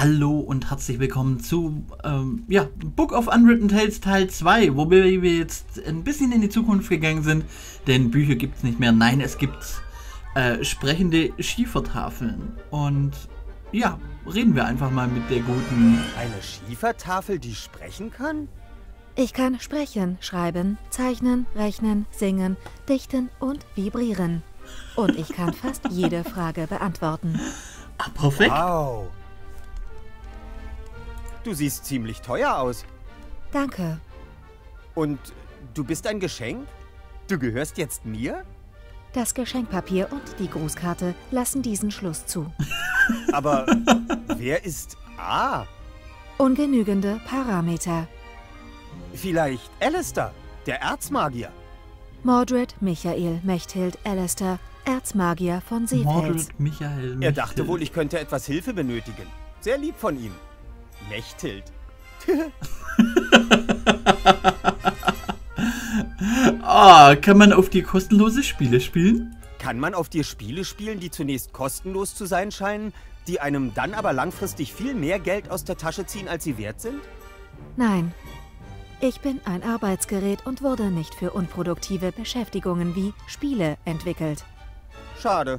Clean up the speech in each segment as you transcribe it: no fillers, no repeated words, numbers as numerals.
Hallo und herzlich willkommen zu Book of Unwritten Tales Teil 2, wo wir jetzt ein bisschen in die Zukunft gegangen sind, denn Bücher gibt es nicht mehr. Nein, es gibt sprechende Schiefertafeln. Und ja, reden wir einfach mal mit der guten... Eine Schiefertafel, die sprechen kann? Ich kann sprechen, schreiben, zeichnen, rechnen, singen, dichten und vibrieren. Und ich kann fast jede Frage beantworten. Ah, perfekt. Wow. Du siehst ziemlich teuer aus. Danke. Und du bist ein Geschenk? Du gehörst jetzt mir? Das Geschenkpapier und die Grußkarte lassen diesen Schluss zu. Aber wer ist A? Ungenügende Parameter. Vielleicht Alistair, der Erzmagier. Mordred Michael Mechthild Alistair, Erzmagier von Seefels. Mordred Michael Mechthild. Er dachte wohl, ich könnte etwas Hilfe benötigen. Sehr lieb von ihm. Mechthild. Kann man auf die kostenlose Spiele spielen? Kann man auf dir Spiele spielen, die zunächst kostenlos zu sein scheinen, die einem dann aber langfristig viel mehr Geld aus der Tasche ziehen, als sie wert sind? Nein. Ich bin ein Arbeitsgerät und wurde nicht für unproduktive Beschäftigungen wie Spiele entwickelt. Schade.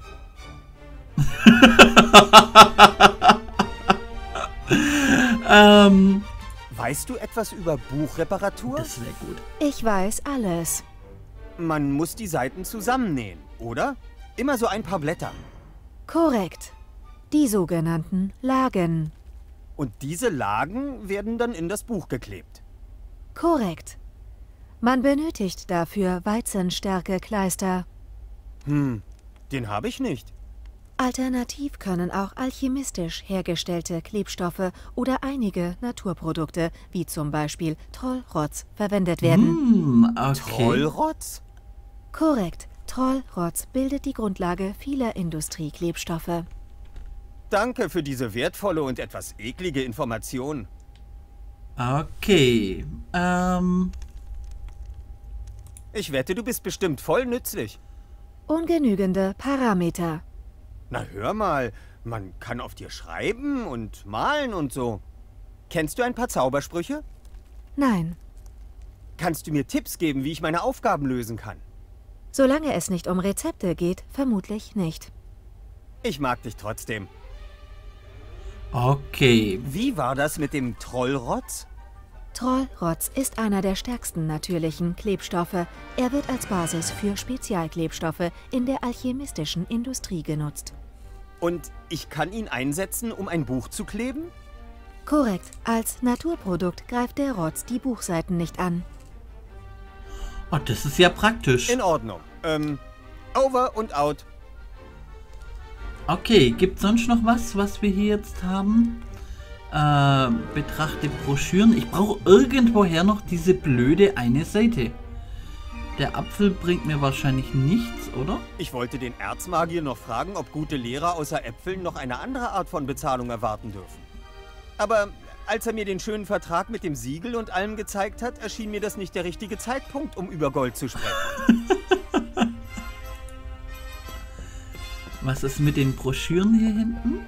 Weißt du etwas über Buchreparatur? Das wäre gut. Ich weiß alles. Man muss die Seiten zusammennähen, oder? Immer so ein paar Blätter. Korrekt. Die sogenannten Lagen. Und diese Lagen werden dann in das Buch geklebt. Korrekt. Man benötigt dafür Weizenstärke-Kleister. Den habe ich nicht. Alternativ können auch alchemistisch hergestellte Klebstoffe oder einige Naturprodukte, wie zum Beispiel Trollrotz, verwendet werden. Okay. Trollrotz? Korrekt. Trollrotz bildet die Grundlage vieler Industrieklebstoffe. Danke für diese wertvolle und etwas eklige Information. Okay. Ich wette, du bist bestimmt voll nützlich. Ungenügende Parameter. Na hör mal, man kann auf dir schreiben und malen und so. Kennst du ein paar Zaubersprüche? Nein. Kannst du mir Tipps geben, wie ich meine Aufgaben lösen kann? Solange es nicht um Rezepte geht, vermutlich nicht. Ich mag dich trotzdem. Okay. Wie war das mit dem Trollrotz? Trollrotz ist einer der stärksten natürlichen Klebstoffe. Er wird als Basis für Spezialklebstoffe in der alchemistischen Industrie genutzt. Und ich kann ihn einsetzen, um ein Buch zu kleben? Korrekt. Als Naturprodukt greift der Rotz die Buchseiten nicht an. Oh, das ist ja praktisch. In Ordnung. Over und out. Okay, gibt es sonst noch was wir hier jetzt haben? Betrachte Broschüren. Ich brauche irgendwoher noch diese blöde eine Seite. Der Apfel bringt mir wahrscheinlich nichts, oder? Ich wollte den Erzmagier noch fragen, ob gute Lehrer außer Äpfeln noch eine andere Art von Bezahlung erwarten dürfen. Aber als er mir den schönen Vertrag mit dem Siegel und allem gezeigt hat, erschien mir das nicht der richtige Zeitpunkt, um über Gold zu sprechen. Was ist mit den Broschüren hier hinten?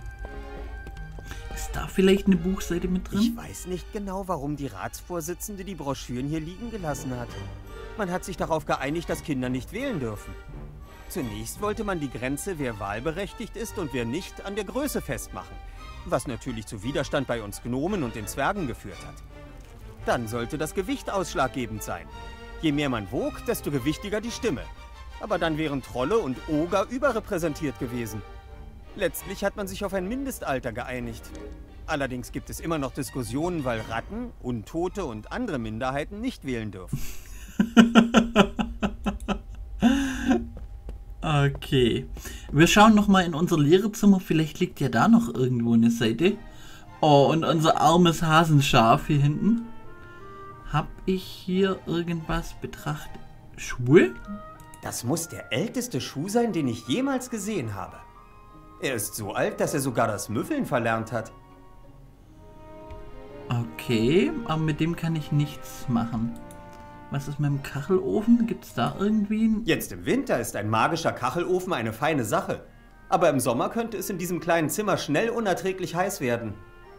Ist da vielleicht eine Buchseite mit drin? Ich weiß nicht genau, warum die Ratsvorsitzende die Broschüren hier liegen gelassen hat. Man hat sich darauf geeinigt, dass Kinder nicht wählen dürfen. Zunächst wollte man die Grenze, wer wahlberechtigt ist und wer nicht, an der Größe festmachen. Was natürlich zu Widerstand bei uns Gnomen und den Zwergen geführt hat. Dann sollte das Gewicht ausschlaggebend sein. Je mehr man wog, desto gewichtiger die Stimme. Aber dann wären Trolle und Oger überrepräsentiert gewesen. Letztlich hat man sich auf ein Mindestalter geeinigt. Allerdings gibt es immer noch Diskussionen, weil Ratten, Untote und andere Minderheiten nicht wählen dürfen. Okay. Wir schauen nochmal in unser Lehrerzimmer. Vielleicht liegt ja da noch irgendwo eine Seite. Oh, und unser armes Hasenschaf hier hinten. Hab ich hier irgendwas betrachtet? Schuhe? Das muss der älteste Schuh sein, den ich jemals gesehen habe. Er ist so alt, dass er sogar das Müffeln verlernt hat. Okay, aber mit dem kann ich nichts machen. Was ist mit dem Kachelofen? Gibt es da irgendwie einen... Jetzt im Winter ist ein magischer Kachelofen eine feine Sache. Aber im Sommer könnte es in diesem kleinen Zimmer schnell unerträglich heiß werden.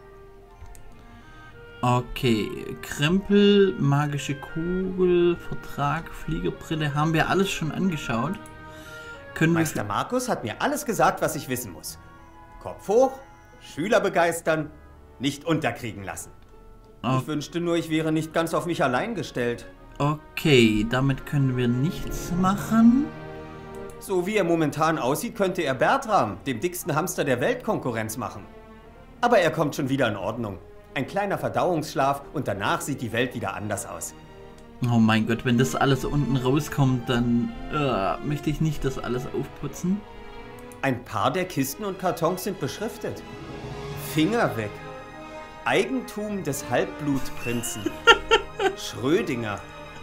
Okay, Krempel, magische Kugel, Vertrag, Fliegerbrille, haben wir alles schon angeschaut. Können Meister Markus hat mir alles gesagt, was ich wissen muss. Kopf hoch, Schüler begeistern, nicht unterkriegen lassen. Ich wünschte nur, ich wäre nicht ganz auf mich allein gestellt. Okay, damit können wir nichts machen. So wie er momentan aussieht, könnte er Bertram, dem dicksten Hamster der Welt, Konkurrenz machen. Aber er kommt schon wieder in Ordnung. Ein kleiner Verdauungsschlaf und danach sieht die Welt wieder anders aus. Oh mein Gott, wenn das alles unten rauskommt, dann möchte ich nicht das alles aufputzen. Ein paar der Kisten und Kartons sind beschriftet. Finger weg. Eigentum des Halbblutprinzen. Schrödinger.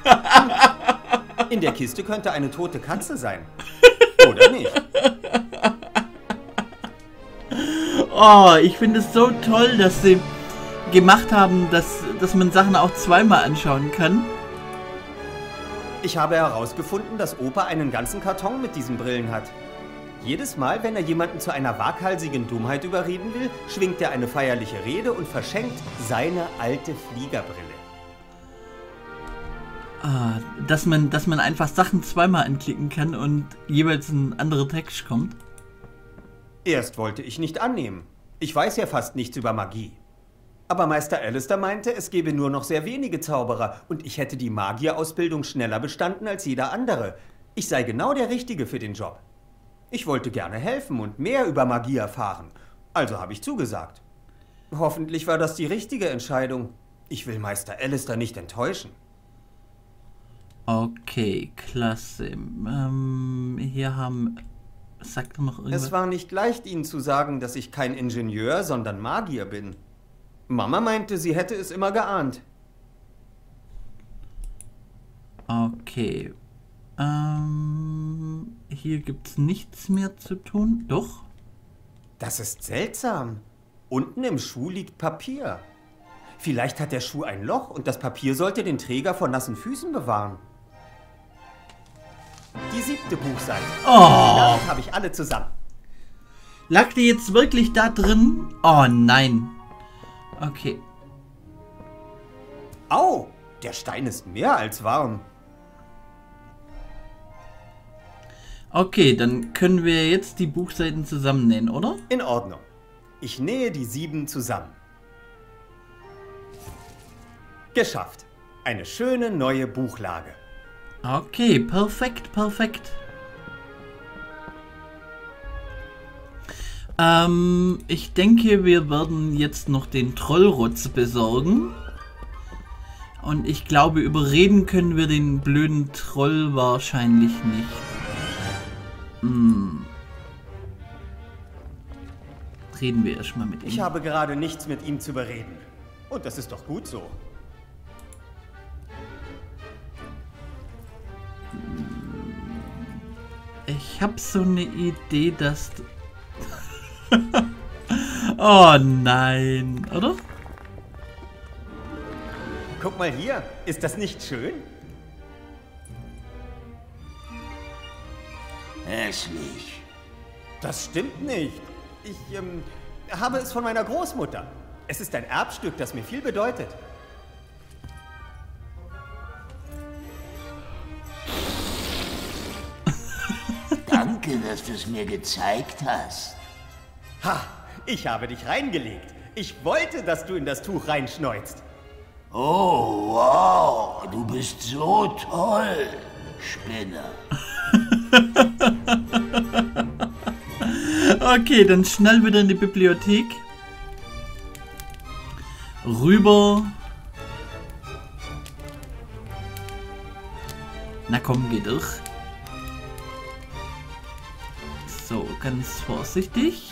In der Kiste könnte eine tote Katze sein. Oder nicht? Oh, ich finde es so toll, dass sie gemacht haben, dass man Sachen auch zweimal anschauen kann. Ich habe herausgefunden, dass Opa einen ganzen Karton mit diesen Brillen hat. Jedes Mal, wenn er jemanden zu einer waghalsigen Dummheit überreden will, schwingt er eine feierliche Rede und verschenkt seine alte Fliegerbrille. Ah, dass man einfach Sachen zweimal anklicken kann und jeweils ein anderer Text kommt. Erst wollte ich nicht annehmen. Ich weiß ja fast nichts über Magie. Aber Meister Alistair meinte, es gäbe nur noch sehr wenige Zauberer und ich hätte die Magierausbildung schneller bestanden als jeder andere. Ich sei genau der Richtige für den Job. Ich wollte gerne helfen und mehr über Magie erfahren. Also habe ich zugesagt. Hoffentlich war das die richtige Entscheidung. Ich will Meister Alistair nicht enttäuschen. Okay, klasse. Hier haben... Sagt er noch irgendwas? Es war nicht leicht, Ihnen zu sagen, dass ich kein Ingenieur, sondern Magier bin. Mama meinte, sie hätte es immer geahnt. Okay. Hier gibt's nichts mehr zu tun. Doch? Das ist seltsam. Unten im Schuh liegt Papier. Vielleicht hat der Schuh ein Loch und das Papier sollte den Träger vor nassen Füßen bewahren. Die 7. Buchseite. Oh! Damit habe ich alle zusammen. Lag die jetzt wirklich da drin? Oh nein. Okay. Au! Der Stein ist mehr als warm. Okay, dann können wir jetzt die Buchseiten zusammennähen, oder? In Ordnung. Ich nähe die 7 zusammen. Geschafft. Eine schöne neue Buchlage. Okay, perfekt, perfekt. Ich denke, wir werden jetzt noch den Trollrotz besorgen. Und ich glaube, überreden können wir den blöden Troll wahrscheinlich nicht. Reden wir erstmal mit ihm. Ich habe gerade nichts mit ihm zu bereden. Und das ist doch gut so. Ich habe so eine Idee, dass... Oh nein, oder? Guck mal hier, ist das nicht schön? Hässlich. Das stimmt nicht. Ich habe es von meiner Großmutter. Es ist ein Erbstück, das mir viel bedeutet. Danke, dass du es mir gezeigt hast. Ha, ich habe dich reingelegt. Ich wollte, dass du in das Tuch reinschneuzt. Oh, wow, du bist so toll, Spinner. Okay, dann schnell wieder in die Bibliothek. Rüber. Na komm, geh durch. So, ganz vorsichtig.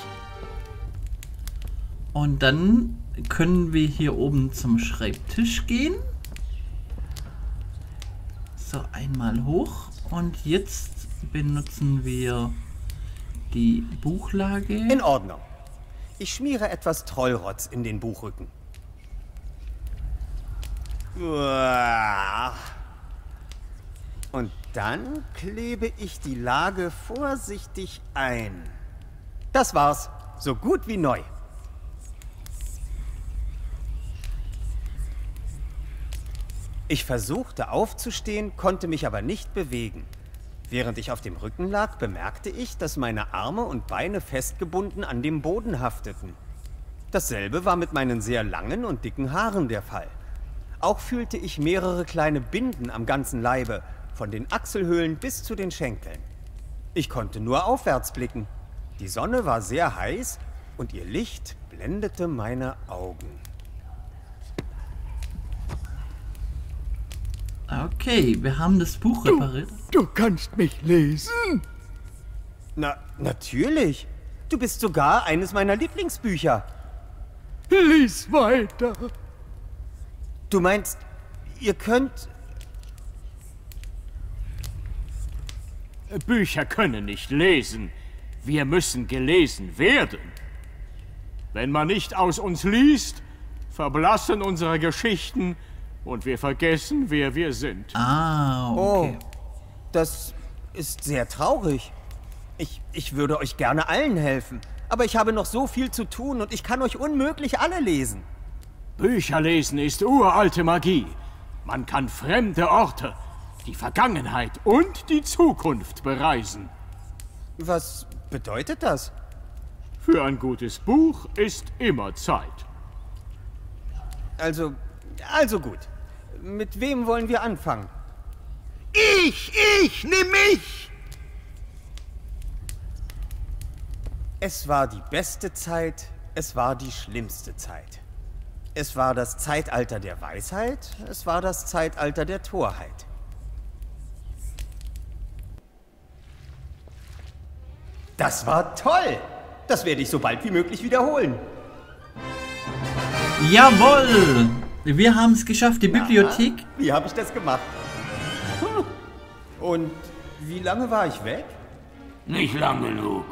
Und dann können wir hier oben zum Schreibtisch gehen. So, einmal hoch. Und jetzt benutzen wir die Buchlage. In Ordnung. Ich schmiere etwas Trollrotz in den Buchrücken. Uah. Und dann klebe ich die Lage vorsichtig ein. Das war's. So gut wie neu. Ich versuchte aufzustehen, konnte mich aber nicht bewegen. Während ich auf dem Rücken lag, bemerkte ich, dass meine Arme und Beine festgebunden an dem Boden hafteten. Dasselbe war mit meinen sehr langen und dicken Haaren der Fall. Auch fühlte ich mehrere kleine Binden am ganzen Leibe, von den Achselhöhlen bis zu den Schenkeln. Ich konnte nur aufwärts blicken. Die Sonne war sehr heiß und ihr Licht blendete meine Augen. Okay, wir haben das Buch repariert. Du kannst mich lesen. Natürlich. Du bist sogar eines meiner Lieblingsbücher. Lies weiter. Du meinst, ihr könnt... Bücher können nicht lesen. Wir müssen gelesen werden. Wenn man nicht aus uns liest, verblassen unsere Geschichten und wir vergessen, wer wir sind. Ah, okay. Oh, das ist sehr traurig. Ich würde euch gerne allen helfen, aber ich habe noch so viel zu tun und ich kann euch unmöglich alle lesen. Bücher lesen ist uralte Magie. Man kann fremde Orte, die Vergangenheit und die Zukunft bereisen. Was bedeutet das? Für ein gutes Buch ist immer Zeit. Also gut. Mit wem wollen wir anfangen? Nimm mich! Es war die beste Zeit, es war die schlimmste Zeit. Es war das Zeitalter der Weisheit, es war das Zeitalter der Torheit. Das war toll! Das werde ich so bald wie möglich wiederholen. Jawohl! Wir haben es geschafft, die Bibliothek. Wie habe ich das gemacht? Und wie lange war ich weg? Nicht lang genug.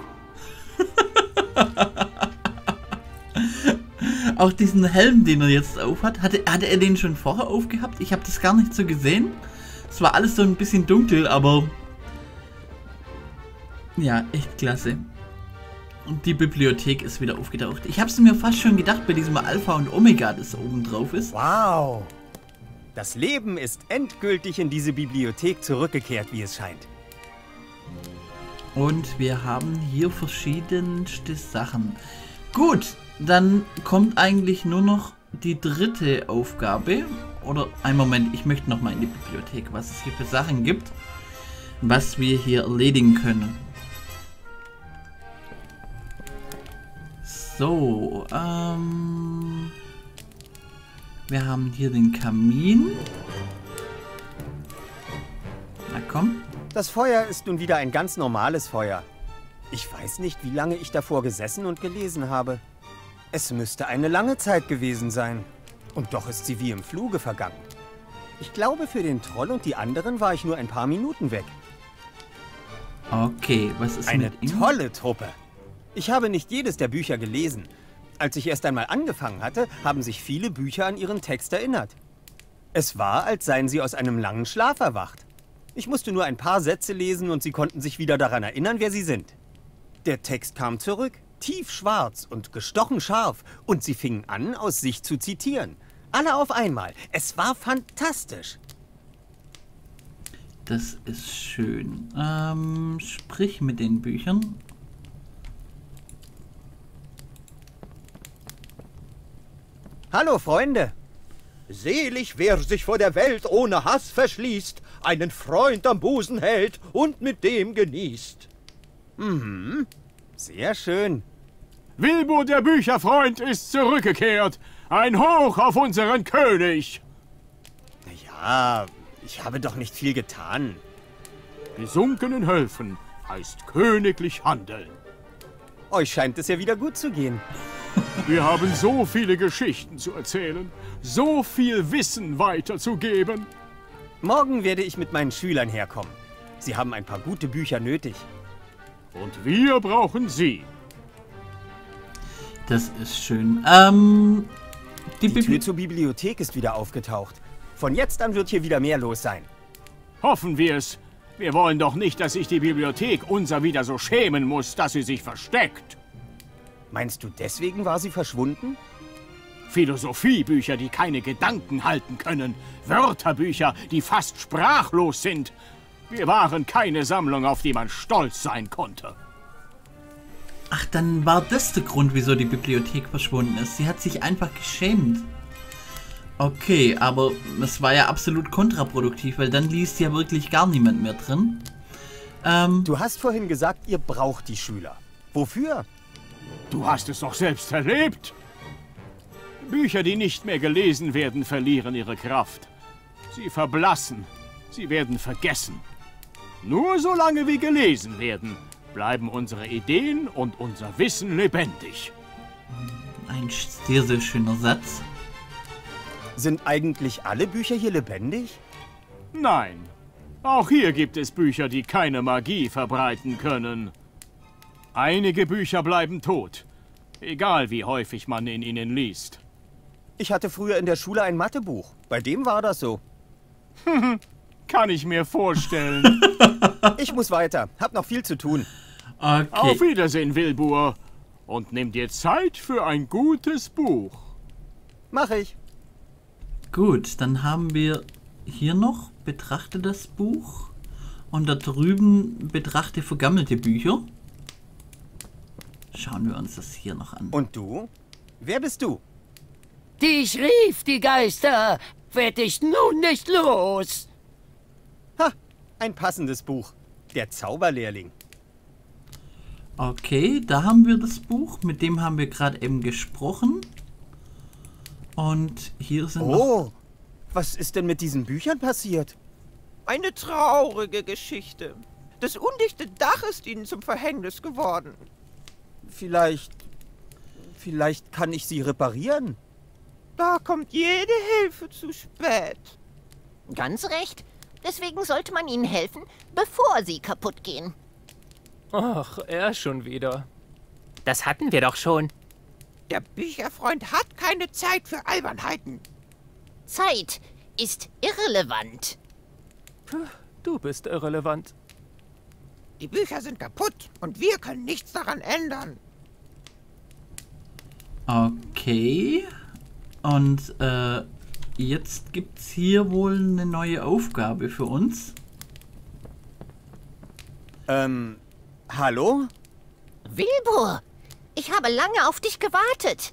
Auch diesen Helm, den er jetzt aufhat, hatte er den schon vorher aufgehabt? Ich habe das gar nicht so gesehen. Es war alles so ein bisschen dunkel, aber ja, echt klasse. Und die Bibliothek ist wieder aufgetaucht. Ich habe es mir fast schon gedacht bei diesem Alpha und Omega, das oben drauf ist. Wow! Das Leben ist endgültig in diese Bibliothek zurückgekehrt, wie es scheint. Und wir haben hier verschiedenste Sachen. Gut, dann kommt eigentlich nur noch die dritte Aufgabe. Oder, einen Moment, ich möchte noch mal in die Bibliothek, was es hier für Sachen gibt, was wir hier erledigen können. So, wir haben hier den Kamin. Na komm. Das Feuer ist nun wieder ein ganz normales Feuer. Ich weiß nicht, wie lange ich davor gesessen und gelesen habe. Es müsste eine lange Zeit gewesen sein. Und doch ist sie wie im Fluge vergangen. Ich glaube, für den Troll und die anderen war ich nur ein paar Minuten weg. Okay, was ist Eine mit ihm? tolle Truppe. Ich habe nicht jedes der Bücher gelesen. Als ich erst einmal angefangen hatte, haben sich viele Bücher an ihren Text erinnert. Es war, als seien sie aus einem langen Schlaf erwacht. Ich musste nur ein paar Sätze lesen und sie konnten sich wieder daran erinnern, wer sie sind. Der Text kam zurück, tiefschwarz und gestochen scharf, und sie fingen an, aus sich zu zitieren. Alle auf einmal. Es war fantastisch. Das ist schön. Sprich mit den Büchern. Hallo, Freunde. Selig, wer sich vor der Welt ohne Hass verschließt, einen Freund am Busen hält und mit dem genießt. Mhm, sehr schön. Wilbur der Bücherfreund ist zurückgekehrt. Ein Hoch auf unseren König. Ja, ich habe doch nicht viel getan. Gesunkenen helfen heißt königlich handeln. Euch scheint es ja wieder gut zu gehen. Wir haben so viele Geschichten zu erzählen, so viel Wissen weiterzugeben. Morgen werde ich mit meinen Schülern herkommen. Sie haben ein paar gute Bücher nötig. Und wir brauchen sie. Das ist schön. Die Tür zur Bibliothek ist wieder aufgetaucht. Von jetzt an wird hier wieder mehr los sein. Hoffen wir es. Wir wollen doch nicht, dass sich die Bibliothek unser wieder so schämen muss, dass sie sich versteckt. Meinst du, deswegen war sie verschwunden? Philosophiebücher, die keine Gedanken halten können. Wörterbücher, die fast sprachlos sind. Wir waren keine Sammlung, auf die man stolz sein konnte. Ach, dann war das der Grund, wieso die Bibliothek verschwunden ist. Sie hat sich einfach geschämt. Okay, aber es war ja absolut kontraproduktiv, weil dann liest ja wirklich gar niemand mehr drin. Du hast vorhin gesagt, ihr braucht die Schüler. Wofür? Du hast es doch selbst erlebt. Bücher, die nicht mehr gelesen werden, verlieren ihre Kraft. Sie verblassen. Sie werden vergessen. Nur solange wir gelesen werden, bleiben unsere Ideen und unser Wissen lebendig. Ein sehr, sehr schöner Satz. Sind eigentlich alle Bücher hier lebendig? Nein. Auch hier gibt es Bücher, die keine Magie verbreiten können. Einige Bücher bleiben tot. Egal wie häufig man in ihnen liest. Ich hatte früher in der Schule ein Mathebuch. Bei dem war das so. Kann ich mir vorstellen. Ich muss weiter. Hab noch viel zu tun. Okay. Auf Wiedersehen, Wilbur. Und nimm dir Zeit für ein gutes Buch. Mach ich. Gut, dann haben wir hier noch betrachte das Buch und da drüben betrachte vergammelte Bücher. Schauen wir uns das hier noch an. Und du? Wer bist du? Dich rief die Geister. Werd ich nun nicht los. Ha, ein passendes Buch. Der Zauberlehrling. Okay, da haben wir das Buch, mit dem haben wir gerade eben gesprochen. Und hier sind noch... Oh, was ist denn mit diesen Büchern passiert? Eine traurige Geschichte. Das undichte Dach ist ihnen zum Verhängnis geworden. Vielleicht kann ich sie reparieren. Da kommt jede Hilfe zu spät. Ganz recht. Deswegen sollte man ihnen helfen, bevor sie kaputt gehen. Ach, er schon wieder. Das hatten wir doch schon. Der Bücherfreund hat keine Zeit für Albernheiten. Zeit ist irrelevant. Du bist irrelevant. Die Bücher sind kaputt und wir können nichts daran ändern. Okay. Und jetzt gibt es hier wohl eine neue Aufgabe für uns. Hallo? Wilbur, ich habe lange auf dich gewartet.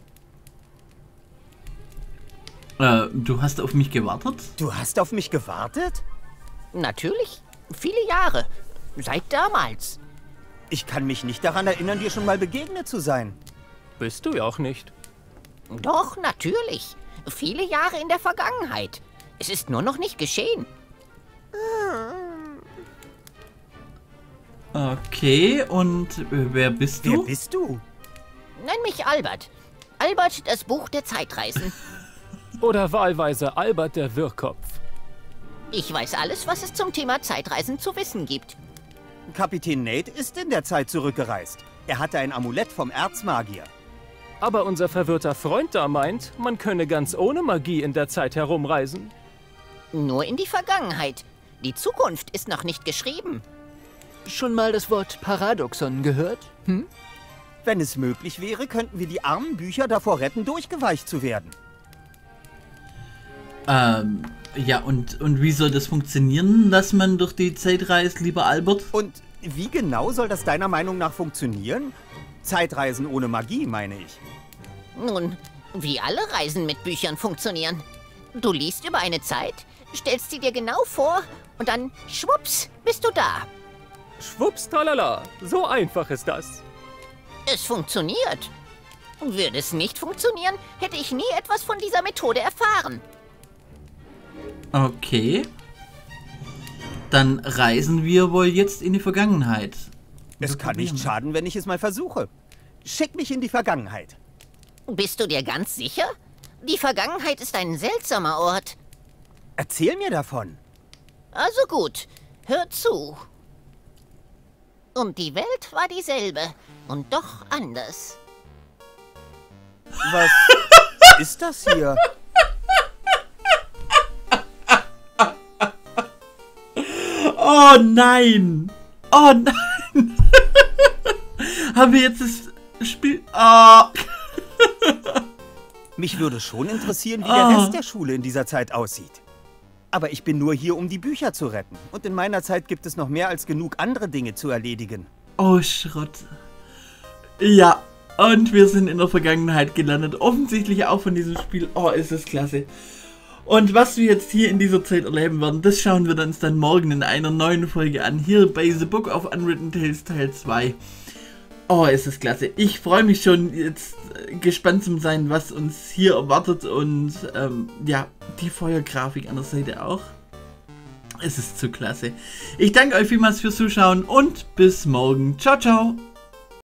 Du hast auf mich gewartet? Du hast auf mich gewartet? Natürlich. Viele Jahre. Seit damals. Ich kann mich nicht daran erinnern, dir schon mal begegnet zu sein. Bist du ja auch nicht. Doch, natürlich. Viele Jahre in der Vergangenheit. Es ist nur noch nicht geschehen. Okay, und wer bist du? Wer bist du? Nenn mich Albert. Albert, das Buch der Zeitreisen. Oder wahlweise Albert der Wirrkopf. Ich weiß alles, was es zum Thema Zeitreisen zu wissen gibt. Kapitän Nate ist in der Zeit zurückgereist. Er hatte ein Amulett vom Erzmagier. Aber unser verwirrter Freund da meint, man könne ganz ohne Magie in der Zeit herumreisen. Nur in die Vergangenheit. Die Zukunft ist noch nicht geschrieben. Schon mal das Wort Paradoxon gehört? Hm? Wenn es möglich wäre, könnten wir die armen Bücher davor retten, durchgeweicht zu werden. Ja, und wie soll das funktionieren, dass man durch die Zeit reist, lieber Albert? Und wie genau soll das deiner Meinung nach funktionieren? Zeitreisen ohne Magie, meine ich. Nun, wie alle Reisen mit Büchern funktionieren. Du liest über eine Zeit, stellst sie dir genau vor und dann, schwupps, bist du da. Schwupps, talala. So einfach ist das. Es funktioniert. Würde es nicht funktionieren, hätte ich nie etwas von dieser Methode erfahren. Okay. Dann reisen wir wohl jetzt in die Vergangenheit. Es kann nicht schaden, wenn ich es mal versuche. Schick mich in die Vergangenheit. Bist du dir ganz sicher? Die Vergangenheit ist ein seltsamer Ort. Erzähl mir davon. Also gut, hör zu. Und die Welt war dieselbe und doch anders. Was ist das hier? Oh nein! Oh nein! Haben wir jetzt das Spiel... Ah. Mich würde schon interessieren, wie der Rest der Schule in dieser Zeit aussieht. Aber ich bin nur hier, um die Bücher zu retten. Und in meiner Zeit gibt es noch mehr als genug andere Dinge zu erledigen. Oh, Schrott. Ja, und wir sind in der Vergangenheit gelandet. Offensichtlich auch von diesem Spiel. Oh, ist das klasse. Und was wir jetzt hier in dieser Zeit erleben werden, das schauen wir uns dann morgen in einer neuen Folge an. Hier bei The Book of Unwritten Tales Teil 2. Oh, ist das klasse. Ich freue mich schon jetzt gespannt zu sein, was uns hier erwartet. Und ja, die Feuergrafik an der Seite auch. Es ist zu klasse. Ich danke euch vielmals fürs Zuschauen und bis morgen. Ciao, ciao.